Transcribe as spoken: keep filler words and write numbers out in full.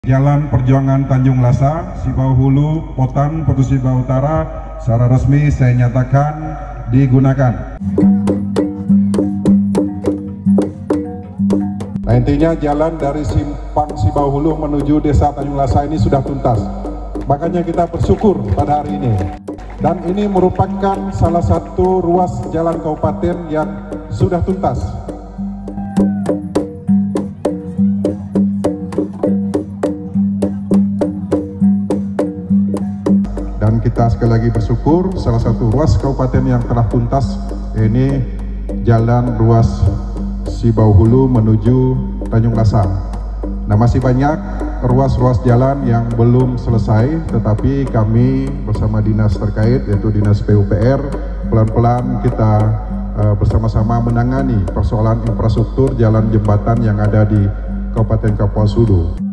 Jalan Perjuangan Tanjung Lasa, Sibau Hulu, Potan, Putus Sibau Utara, secara resmi saya nyatakan digunakan. Nah, intinya jalan dari Simpang Sibau Hulu menuju Desa Tanjung Lasa ini sudah tuntas. Makanya kita bersyukur pada hari ini. Dan ini merupakan salah satu ruas jalan kabupaten yang sudah tuntas. Dan kita sekali lagi bersyukur salah satu ruas kabupaten yang telah tuntas ini jalan ruas Sibau Hulu menuju Tanjung Lasa. Nah, masih banyak ruas-ruas jalan yang belum selesai, tetapi kami bersama dinas terkait yaitu dinas P U P R pelan-pelan kita uh, bersama-sama menangani persoalan infrastruktur jalan jembatan yang ada di Kabupaten Kapuas Hulu.